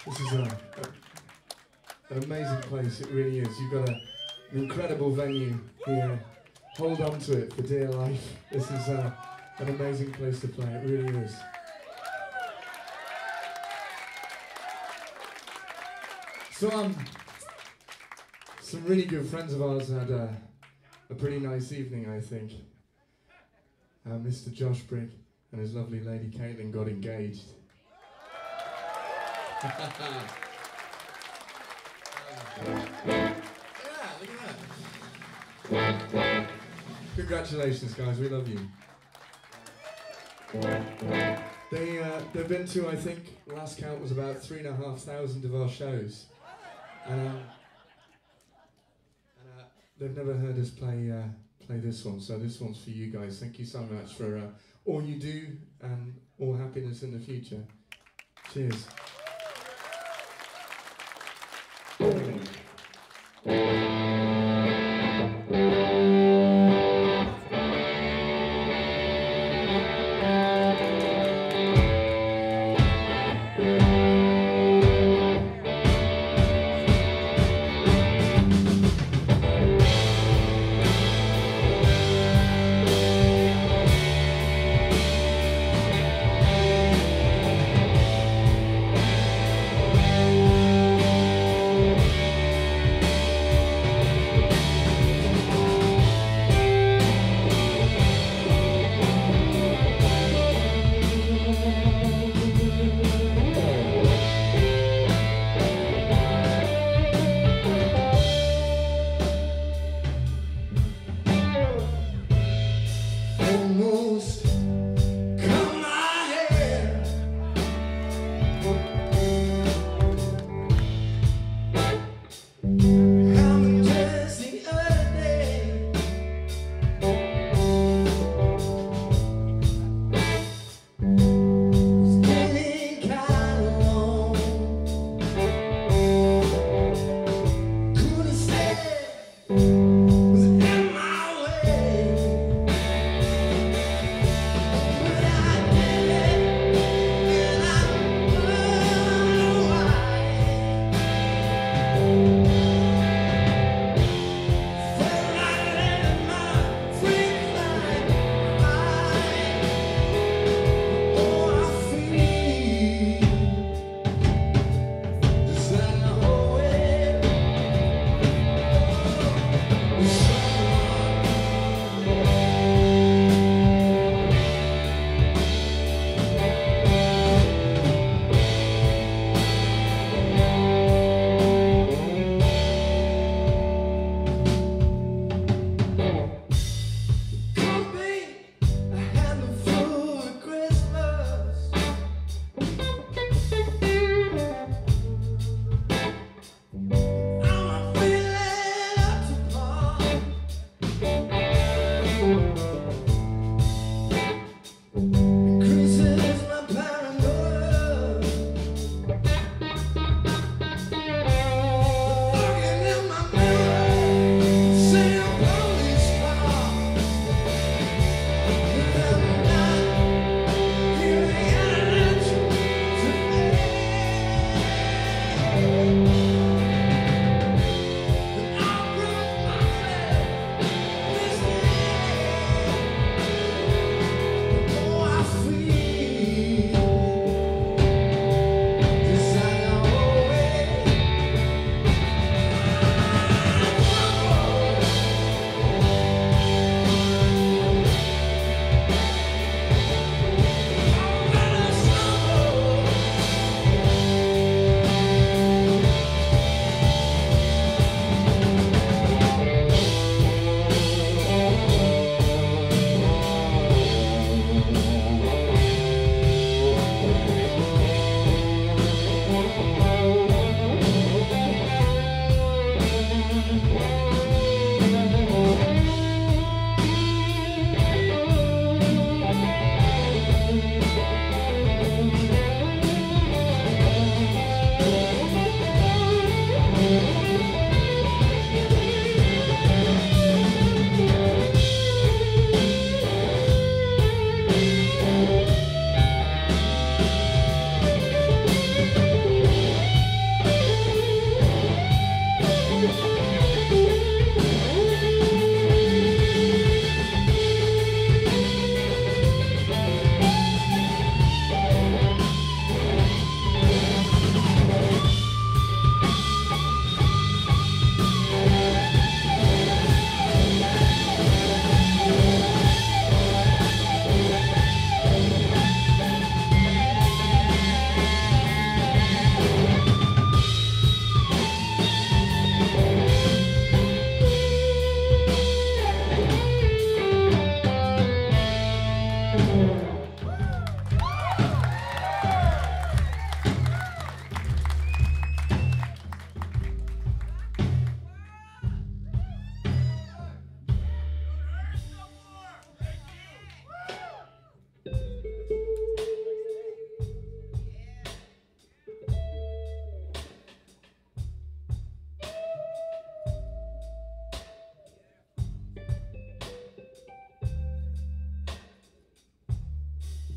This is an amazing place, it really is. You've got an incredible venue here. Hold on to it for dear life. This is an amazing place to play, it really is. So some really good friends of ours had a pretty nice evening, I think. Mr. Josh Brigg and his lovely lady Caitlin got engaged. Yeah, look at that. Congratulations, guys, we love you. They've been to, I think, last count was about 3,500 of our shows. And they've never heard us play this one, so this one's for you guys. Thank you so much for all you do and all happiness in the future. Cheers.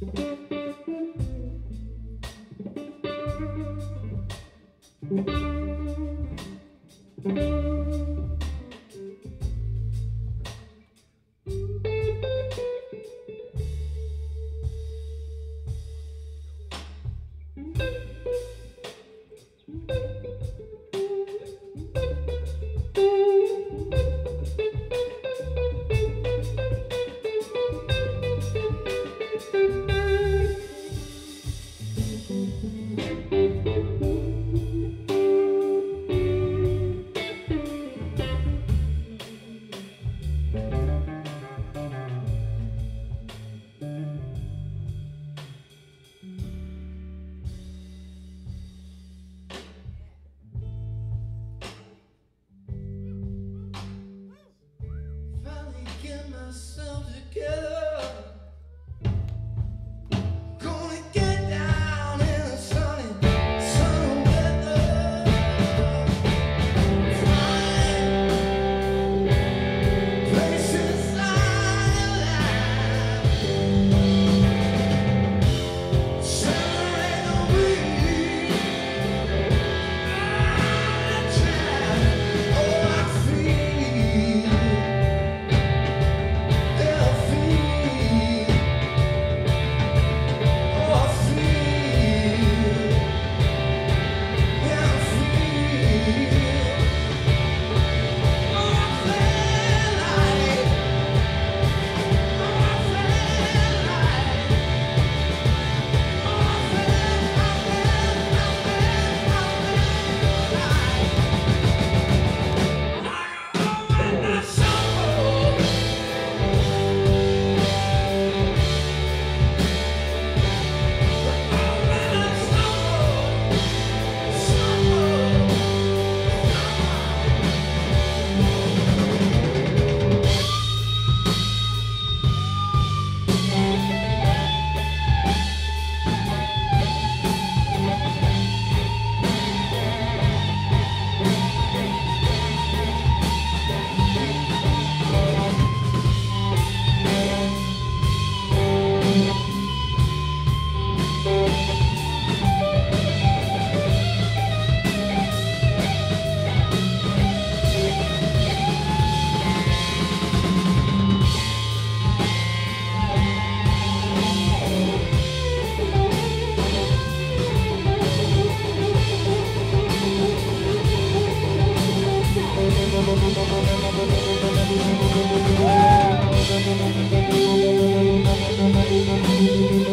Thank you.